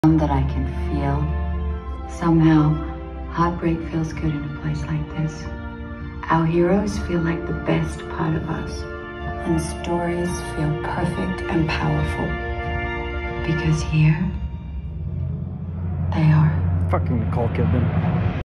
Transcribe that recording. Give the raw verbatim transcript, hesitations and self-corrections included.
that I can feel. Somehow, heartbreak feels good in a place like this. Our heroes feel like the best part of us, and stories feel perfect and powerful. Because here, they are. Fucking Nicole Kidman.